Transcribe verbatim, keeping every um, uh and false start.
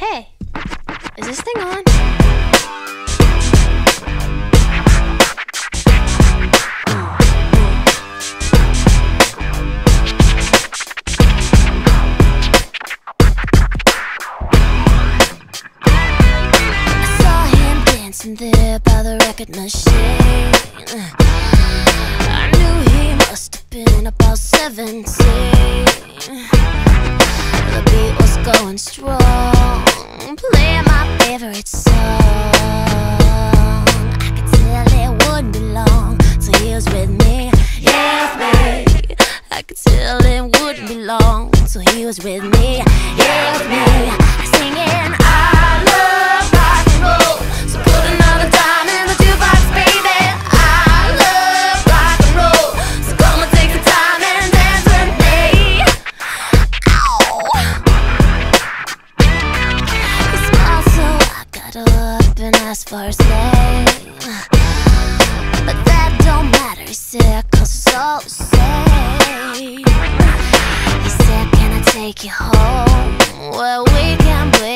Hey, is this thing on? I saw him dancing there by the record machine. I knew he must have been about seventeen. The beat was going strong, playing my favorite song. I could tell it wouldn't be long till he was with me. Yeah, me. I could tell it wouldn't be long till he was with me. Yeah, me. Singing, I love rock and roll, so put another dime in the jukebox, baby. I love rock and roll, so come and take some time and dance with me. Ow. He smiled, so I got up and asked for his name, but that don't matter, he said, cause it's all the same. He said, can I take you home where we can play